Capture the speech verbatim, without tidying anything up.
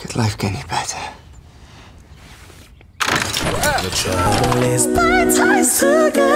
Could life get any better? The trouble is, my ties together.